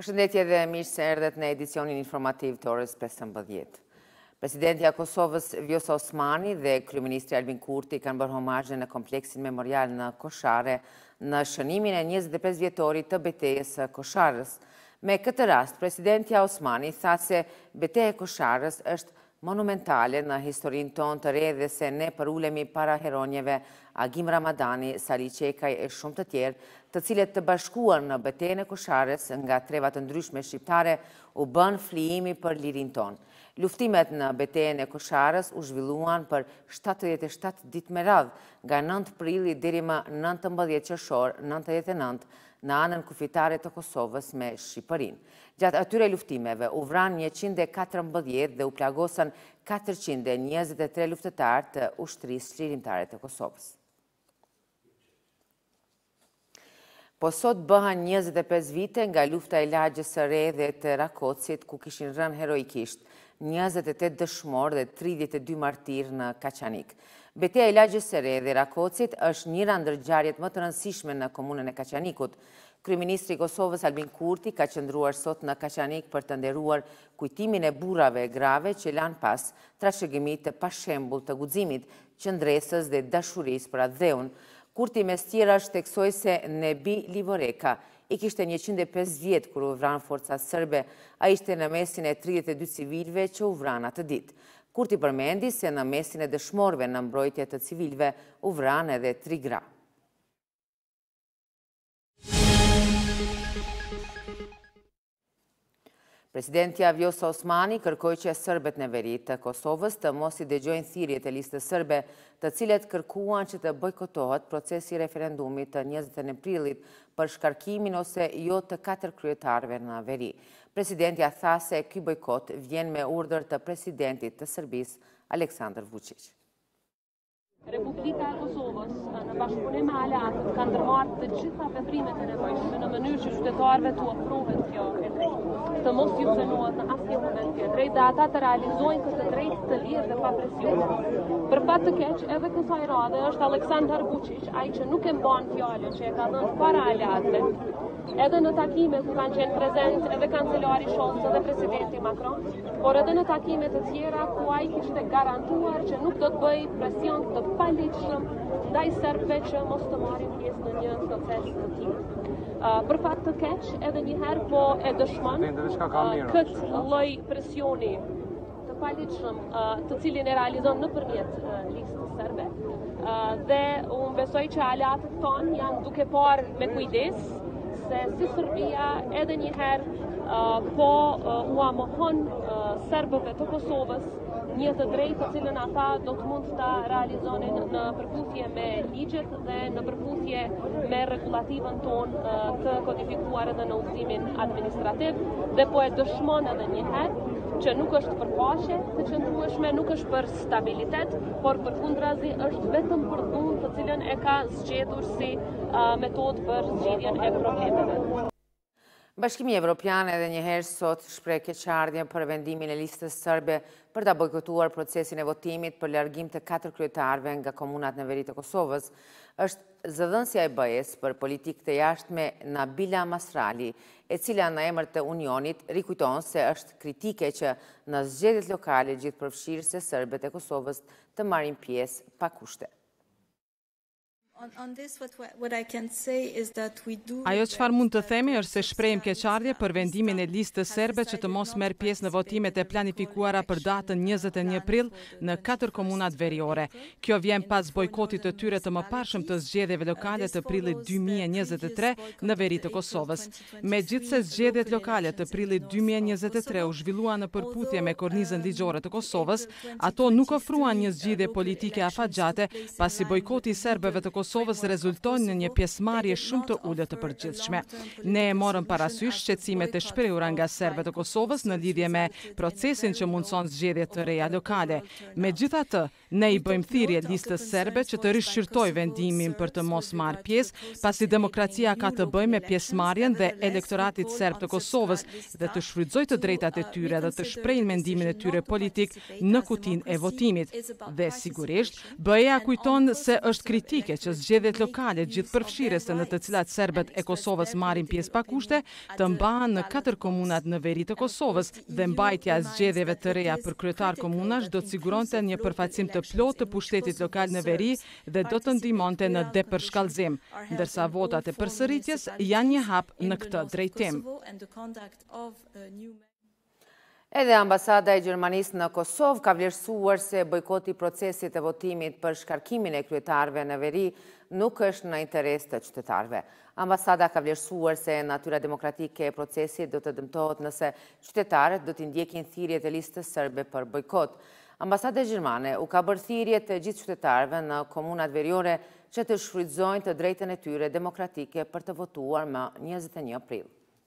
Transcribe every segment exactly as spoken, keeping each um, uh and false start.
Përshëndetje dhe mirë se erdhët në edicionin informativ të orës pesëmbëdhjetë. Presidentja e Kosovës Vjosa Osmani dhe Kryeministri Albin Kurti kanë bërë homazhe në kompleksin memorial në Koshare në shënimin e njëzet e pesë vjetorit të betejës së Kosharës. Me këtë rast, Presidentja Osmani tha se beteja e Kosharës është monumentale në historinë tonë të re dhe se ne përulemi para heronjeve Agim Ramadani, Sali Qekaj e shumë të tjerë, të cilët të bashkuar në betejën e Kosharës nga treva të ndryshme shqiptare u bën flijimi për lirin tonë. Luftimet në betejën e Kosharës u zhvilluan për shtatëdhjetë e shtatë ditë me radhë, nga nëntë prilli deri më nëntëmbëdhjetë qershor nëntëdhjetë e nëntë në anën kufitare të Kosovës me Shqipërinë. Gjatë atyre luftimeve u vran njëqind e katërmbëdhjetë dhe u plagosën katërqind e njëzet e tre luftëtarë të ushtrisë çlirimtare të Kosovës. Po sot bëhen njëzet e pesë vite nga lufta e lagjës së re dhe të Rakocit, ku kishin rënë heroikisht njëzet e tetë dëshmorë dhe tridhjetë e dy martirë në Kaçanik. Betejë e lagjës së re dhe Rakocit është njëra ndër ngjarjet më të rëndësishme në komunën e Kaçanikut. Kryeministri i Kosovës Albin Kurti ka qëndruar sot në Kaçanik për të nderuar kujtimin e burrave grave që lanë pas trashëgimit të pashembull të guximit, qëndresës dhe dashurisë për atë dheun. Kurti mes tjera shteksoi se Nebi Livoreka i kishte njëqind e pesë vjet kur u vran forcat serbe, a ishte në mesin e tridhjetë e dy civilëve që u vran atë ditë. Kurti përmendi se në mesin e dëshmorëve në mbrojtje të civilëve u vran edhe tri gra. Presidentja Vjosa Osmani kërkoi që serbët në veri të Kosovës të mos i dëgjojnë thirrjet e listës serbe, të cilët kërkuan që të bojkotohet procesi i referendumit të njëzet e nëntë prillit për shkarkimin ose jo të katër kryetarëve në veri. Presidentja tha se ky bojkot vjen me urdhër të presidentit të Serbisë, Aleksandar Vučić. Republika e Kosovës në bashkëpunim me aleatët ka ndërmarrë të gjitha veprimet e nevojshme në mënyrë që qytetarëve të ofrohet kjo e drejtë. Të mos ju cënohet në asnjë moment kjo e drejtë dhe ata të realizojnë këtë drejtë të lirë dhe pa presion. Për fat të keq, edhe kësaj radhe është Aleksandar Vučić, ai që nuk e mban fjalën që e ka dhënë para aleatëve, edhe në takime ku kanë qenë prezent edhe kancelari Scholz dhe presidenti Macron, por edhe në takime të tjera ku ai kishte garantuar që nuk do të bëjë presion të paligjshëm ndaj serbëve që mos të marrin pjesë në një proces të tillë. Uh, për fat të keq, edhe një herë po e dëshmon uh, këtë lloj presioni të paligjshëm uh, të cilin e realizon nëpërmjet uh, listës serbe uh, dhe unë besoj që aleatët tonë janë duke parë me kujdes se si Serbia edhe një herë uh, po uh, u amohon uh, serbëve të Kosovës një të drejtë të cilën ata do të mund ta realizonin në përputhje me ligjet dhe në përputhje me rregullativën tonë të kodifikuar edhe në udhëzimin administrativ dhe po e dëshmon edhe një herë që nuk është për paqe të qëndrueshme, nuk është për stabilitet, por përkundrazi është vetëm për dhunë të cilën e ka zgjedhur si uh, metodë për zgjidhjen e problemeve. Bashkimi Evropian edhe njëherë sot shpreh keqardhje për vendimin e listës serbe për ta bojkotuar procesin e votimit për largim të katër kryetarëve nga komunat në veri të Kosovës. Është zëdhënësja e B E-s për politikë të jashtme Nabila Masrali, e cila në emër të Unionit rikujton se është kritike që në zgjedhjet lokale gjithëpërfshirëse serbët e Kosovës të marrin pjesë pa kushte. Ajo çfarë mund të themi është se shprehim keqardhje për vendimin e listës serbe që të mos merr pjesë në votimet e planifikuara për datën njëzet e një prill në katër komunat veriore. Kjo vjen pas bojkotit të tyre të mëparshëm të zgjedhjeve lokale të prillit dy mijë e njëzet e tre në veri të Kosovës. Megjithse zgjedhjet lokale të prillit dy mijë e njëzet e tre u zhvilluan në përputhje me kornizën ligjore të Kosovës, ato nuk ofruan një zgjidhje politike afatgjate, pasi bojkoti i serbëve të Kosovës Kosovës rezulton në një pjesëmarrje shumë të ulët të përgjithshme. Ne e morëm parasysh shqetësimet e shprehura nga serbët e Kosovës në lidhje me procesin që mundson zgjedhje të reja lokale. Megjithatë, ne i bëjmë thirrje listës serbe që të rishqyrtojë vendimin për të mos marrë pjesë, pasi demokracia ka të bëjë me pjesëmarrjen dhe elektoratit serb të Kosovës dhe të shfrytëzojë të drejtat e tyre dhe të shprehin mendimin e tyre politik në kutinë e votimit. Dhe sigurisht, B E A kujton se është kritike që zgjedhjet lokale gjithëpërfshirëse në të cilat serbët e Kosovës marrin pjesë pa kushte, të mbahen në katër komunat në veri të Kosovës dhe mbajtja e zgjedhjeve të reja për kryetar komunash do të siguronte një përfaqësim të plotë të pushtetit lokal në veri dhe do të ndihmonte në depërshkallëzim, ndërsa votat e përsëritjes janë një hap në këtë drejtim. Edhe ambasada e Gjermanisë në Kosovë ka vlerësuar se bojkoti procesit e votimit për shkarkimin e kryetarëve në veri nuk është në interes të qytetarëve. Ambasada ka vlerësuar se natyra demokratike e procesit do të dëmtohet nëse qytetarët do të ndjekin thirrjet e listës serbe për bojkot. Ambasada gjermane u ka bërë thirrje të gjithë qytetarëve në komunat veriore që të shfrytëzojnë të drejtën e tyre demokratike për të votuar më njëzet e një prill.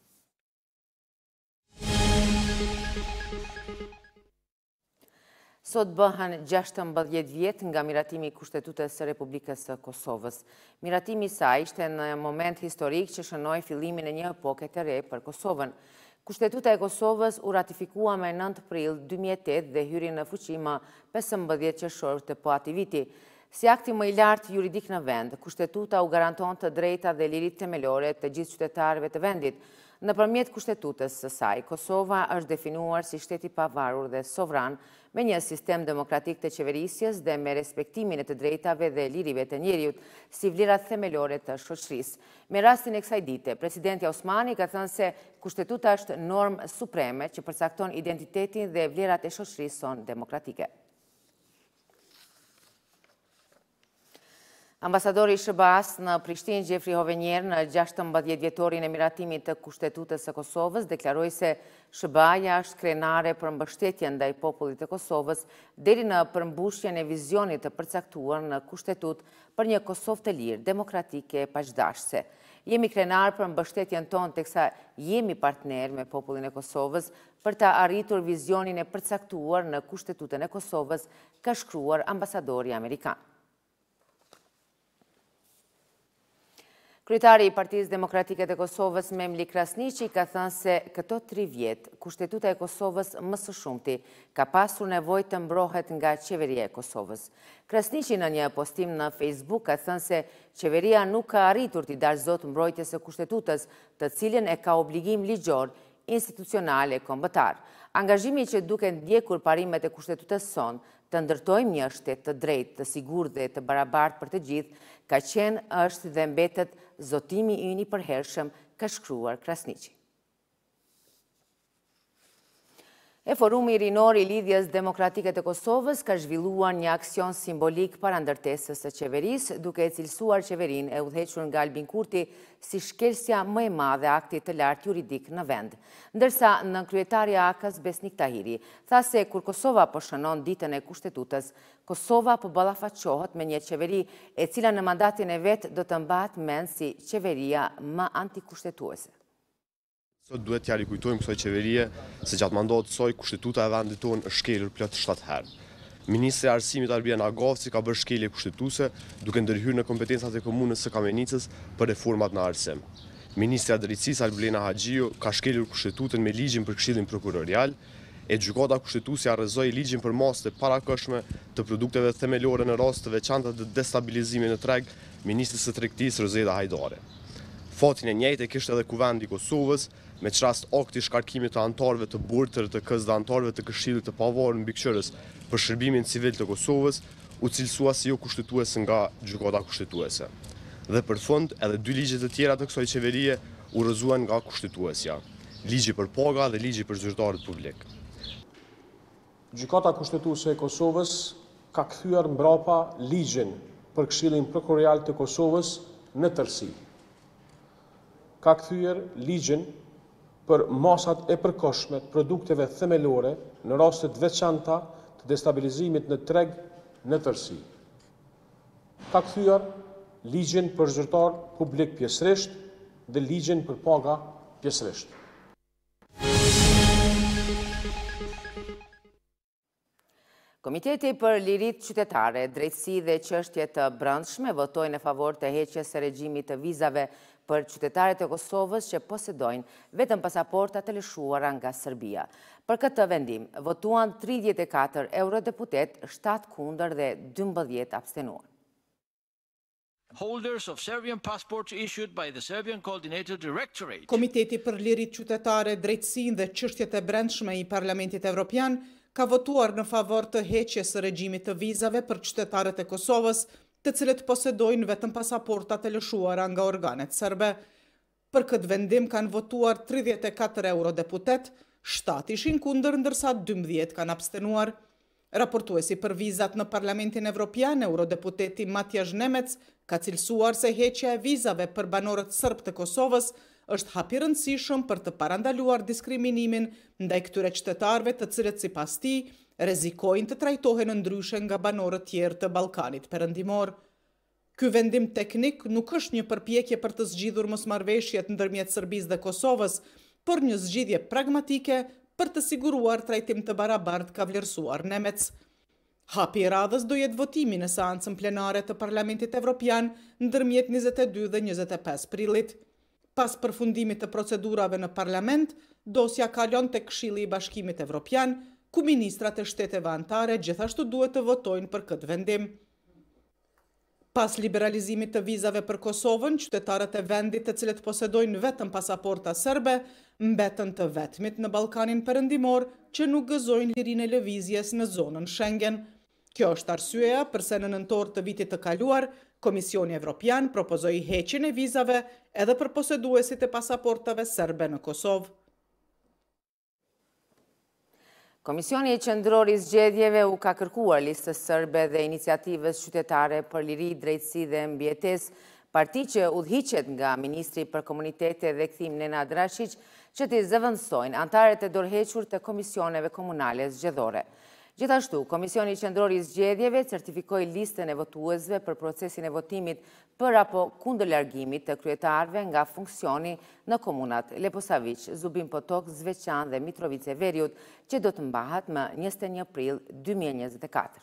Sot bëhen gjashtëmbëdhjetë vjet nga miratimi i Kushtetutës së Republikës së Kosovës. Miratimi i saj ishte në moment historik që shënoi fillimin e një epoke të re për Kosovën. Kushtetuta e Kosovës u ratifikua me nëntë prill dy mijë e tetë dhe hyri në fuqi më pesëmbëdhjetë qershor të po atij viti. Si akti më i lartë juridik në vend, Kushtetuta u garanton të drejta dhe liritë themelore të gjithë qytetarëve të vendit. Nëpërmjet Kushtetutës së saj, Kosova është definuar si shtet i pavarur dhe sovran me një sistem demokratik të qeverisjes dhe me respektimin e të drejtave dhe lirive të njeriut si vlerat themelore të shoqërisë. Me rastin e kësaj dite, presidenti Osmani ka thënë se Kushtetuta është normë supreme që përcakton identitetin dhe vlerat e shoqërisë sonë demokratike. Ambasadori i S B A-s në Prishtinë, Gjefri Hovenjer, në gjashtëmbëdhjetë vjetorin e miratimit të Kushtetutës së Kosovës, deklaroi se S B A-ja është krenare për mbështetjen ndaj popullit të Kosovës deri në përmbushjen e vizionit të përcaktuar në Kushtetut për një Kosovë të lirë, demokratike e paqdashse. Jemi krenar për mbështetjen tonë teksa jemi partner me popullin e Kosovës për të arritur vizionin e përcaktuar në Kushtetutën e Kosovës, ka shkruar ambasadori amerikan. Kryetari i Partisë Demokratike të Kosovës, Memli Krasniqi, ka thënë se këto tri vjet, Kushtetuta e Kosovës më së shumti ka pasur nevojë të mbrohet nga qeveria e Kosovës. Krasniqi në një postim në Facebook ka thënë se qeveria nuk ka arritur t'i dalë zot mbrojtjes së Kushtetutës, të cilën e ka obligim ligjor, institucional e kombëtar. Angazhimi që duke ndjekur parimet e Kushtetutës sonë, të ndërtojmë një shtet të drejtë, të sigurt dhe të barabartë për të gjithë, ka qenë, është dhe mbetet zotimi ynë i përhershëm, ka shkruar Krasniqi. E forumi rinor i lidhjes demokratike të Kosovës ka zhvilluar një aksion simbolik para ndërtesës së qeverisë, duke e cilësuar qeverinë e udhëhequr nga Albin Kurti si shkelsja më e madhe e aktit të lartë juridik në vend. Ndërsa nënkryetari i A K-s Besnik Tahiri tha se kur Kosova po shënon ditën e Kushtetutës, Kosova po ballafaqohet me një qeveri e cila në mandatin e vet do të mbahet mend si qeveria më antikushtetuese. Sot duhet t'ja rikujtojmë kësaj qeverie se gjatë mandatit të saj Kushtetuta e vendit tonë është shkelur plot shtatë herë. Ministri i Arsimit Arbian Agavci ka bërë shkelje kushtetuese duke ndërhyrë në kompetencat e komunës së Kamenicës për reformat në arsim. Ministri i Drejtësisë Alblena Haxhiu ka shkelur Kushtetutën me ligjin për Këshillin Prokurorial, e gjykata kushtetuese arrëzoi ligjin për masë të parakohshme të produkteve themelore në rast të veçanta të destabilizimit në treg ministrit së tregtisë Rozeda Hajdare. Fatin e njëjtë e kishte edhe Kuvendi i Kosovës, me çrast akti shkarkimit të anëtarëve të burtër të K S dhe anëtarëve të Këshillit të Pavarur Mbikëqyrës për shërbimin civil të Kosovës, u cilësua si jo kushtetues nga gjykata kushtetuese. Dhe për fund, edhe dy ligje të tjera të kësaj qeverie u rrëzuan nga kushtetuesja, ligji për paga dhe ligji për zyrtarët publik. Gjykata kushtetuese e Kosovës ka kthyer mbrapa ligjin për Këshillin Prokurorial të Kosovës në tërësi. Ka kthyer ligjin për masat e përkohshme të produkteve themelore në raste të veçanta të destabilizimit në treg në tërësi. Ka kthyer ligjin për zyrtar publik pjesërisht dhe ligjin për paga pjesërisht. Komiteti për Liritë Qytetare, Drejtësi dhe Çështje të Brendshme votoi në favor të heqjes së regjimit të vizave për qytetarët e Kosovës që posedojnë vetëm pasaporta të lëshuara nga Serbia. Për këtë vendim, votuan tridhjetë e katër eurodeputet, shtatë kundër dhe dymbëdhjetë abstenuan. holders of Serbian passports issued by the Serbian Coordinator Directorate. Komiteti për Lirit Qytetare, Drejtësinë dhe Çështjet e Brendshme i Parlamentit Evropian ka votuar në favor të heqjes së regjimit të vizave për qytetarët e Kosovës, të cilët posedojnë vetëm pasaportat e lëshuara nga organet serbe. Për këtë vendim kanë votuar tridhjetë e katër eurodeputet, shtatë ishin kundër ndërsa dymbëdhjetë kanë abstenuar. Raportuesi për vizat në Parlamentin Evropian, eurodeputeti Matjaž Nemec, ka cilësuar se heqja e vizave për banorët serb të Kosovës është hap i rëndësishëm për të parandaluar diskriminimin ndaj këtyre qytetarëve të cilët sipas tij rrezikojnë të trajtohen ndryshe nga banorët tjerë të Ballkanit Perëndimor. Ky vendim teknik nuk është një përpjekje për të zgjidhur mosmarrëveshjet ndërmjet Serbisë dhe Kosovës, por një zgjidhje pragmatike për të siguruar trajtim të barabartë, ka vlerësuar Nemec. Hapi i radhës do jetë votimi në seancën plenare të Parlamentit Evropian ndërmjet njëzet e dy dhe njëzet e pesë prillit. Pas përfundimit të procedurave në Parlament, dosja kalon tek Këshilli i Bashkimit Evropian, ku ministrat e shteteve anëtare gjithashtu duhet të votojnë për këtë vendim. Pas liberalizimit të vizave për Kosovën, qytetarët e vendit të cilët posedojnë vetëm pasaporta serbe, mbetën të vetmit në Ballkanin Perëndimor që nuk gëzojnë lirinë e lëvizjes në zonën Schengen. Kjo është arsyeja pse në nëntor të vitit të kaluar, Komisioni Evropian propozoi heqjen e vizave edhe për poseduesit e pasaportave serbe në Kosovë. Komisioni Qendror i Zgjedhjeve u ka kërkuar listës serbe dhe iniciativës qytetare për liri, drejtësi dhe mbijetesë, parti që udhëhiqet nga Ministri për Komunitete dhe Kthim Nenad Rashiq, që t'i zëvendësojnë anëtarët e dorëhequr të komisioneve komunale zgjedhore. Gjithashtu, Komisioni Qendror i Zgjedhjeve certifikoi listën e votuesve për procesin e votimit për apo kundër largimit të kryetarëve nga funksioni në komunat Leposavić, Zubin Potok, Zveçan dhe Mitrovice Veriut, që do të mbahet më njëzet e një prill dy mijë e njëzet e katër.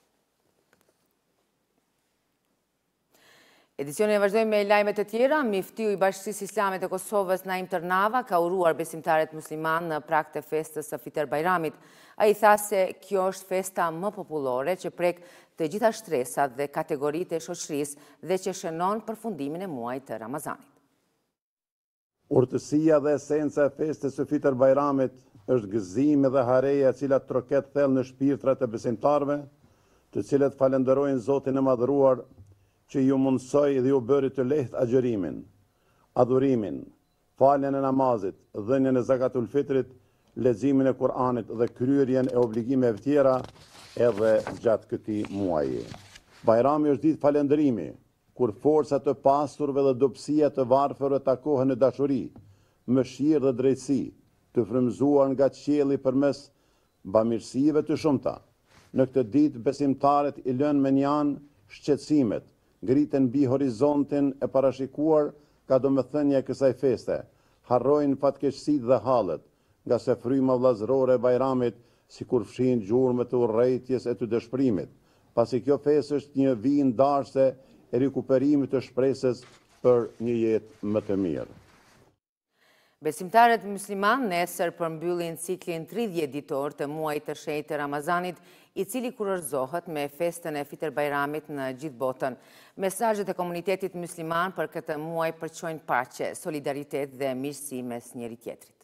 Edicioni e vazhdojmë me lajmet e tjera. Miftiu i Bashkisë Islame të Kosovës Naim Tërnava ka uruar besimtarët musliman në prag të festës së Fitër Bajramit. Ai tha se kjo është festa më popullore që prek të gjitha shtresat dhe kategoritë e shoqërisë dhe që shënon përfundimin e muajit të Ramazanit. Urtësia dhe esenca e festës së Fitër Bajramit është gëzimi dhe hareja e cila troket thellë në shpirtrat e besimtarëve, të cilët falenderojnë Zotin e Madhëruar që ju mundsoi dhe ju bëri të lehtë agjërimin, adhurimin, faljen e namazit, dhënien e zakatul fitrit, leximin e Kur'anit dhe kryerjen e obligimeve tjera edhe gjatë këtij muaji. Bajrami është ditë falënderimi, kur forcat të pasturve dhe dobësia të varfërve takohen në dashuri, mëshirë dhe drejtësi, të frymëzuar nga qielli përmes bamirësive të shumta. Në këtë ditë besimtarët i lënë me njan shqetësimet, ngritën mbi horizontin e parashikuar ka domethënia e kësaj feste, harrojnë fatkeqësitë dhe hallet, nga se fryma vllazërore e Bajramit sikur fshin gjurmët e urrëtitjes e të dëshpërimit, pasi kjo festë është një vijë ndarëse e rikuperimit të shpresës për një jetë më të mirë. Besimtarët musliman nesër përmbyllin ciklin tridhjetë ditor të muajit të shenjtë të Ramazanit, i cili kurorëzohet me festën e Fitër Bajramit në gjithë botën. Mesazhet e komunitetit musliman për këtë muaj përqojnë paqe, solidaritet dhe mirësi mes njëri tjetrit.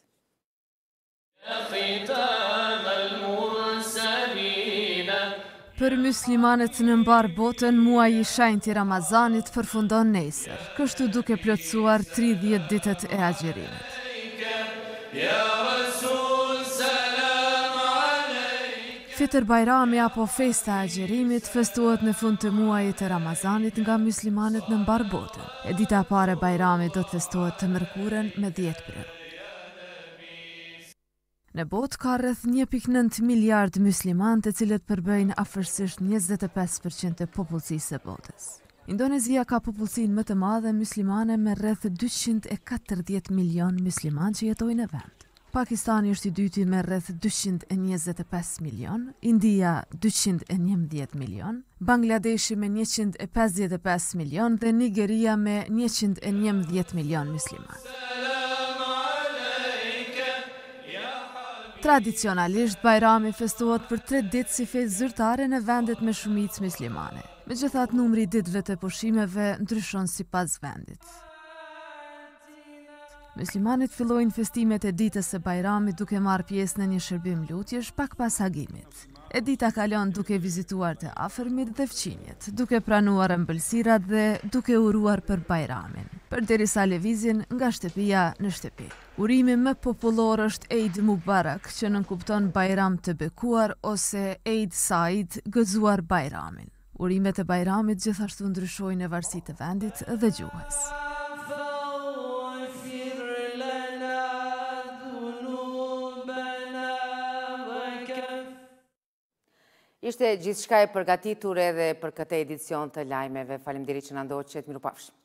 Për muslimanët në mbar botën, muaji i shenjtë i Ramazanit përfundon nesër, kështu duke plotësuar tridhjetë ditët e agjërimit. Fitër Bajrami apo festa e agjërimit festohet në fund të muajit të Ramazanit nga muslimanët në mbar botën. E dita e parë e Bajramit do të festohet të mërkurën me dhjetë prill. Në botë ka rreth një pikë nëntë miliard musliman, të cilët përbëjnë afërsisht njëzet e pesë përqind të popullsisë së botës. Indonezia ka popullsinë më të madhe muslimane me rreth dyqind e katërdhjetë milion musliman që jetojnë në vend. Pakistani është i dyti me rreth dyqind e njëzet e pesë milion, India dyqind e njëmbëdhjetë milion, Bangladeshi me njëqind e pesëdhjetë e pesë milion dhe Nigeria me njëqind e njëmbëdhjetë milion musliman. Tradicionalisht, Bajrami festohet për tre ditë si festë zyrtare në vendet me shumicë muslimane. Megjithatë, numri i ditëve të pushimeve ndryshon sipas vendit. Muslimanët fillojnë festimet e ditës së Bajramit duke marrë pjesë në një shërbim lutjesh pak pas hagimit. E dita kalon duke vizituar të afërmit dhe fqinjet, duke pranuar ëmbëlsirat dhe duke uruar për Bajramin, përderisa lëvizjen nga shtëpia në shtëpi. Urimi më popullor është Eid Mubarak, që nënkupton Bajram të bekuar ose Eid Said, gëzuar Bajramin. Urimet e Bajramit gjithashtu ndryshojnë në varësi të vendit dhe gjuhës. Ishte gjithçka e përgatitur edhe për këtë edicion të lajmeve. Faleminderit që na ndoqët, mirupafshim.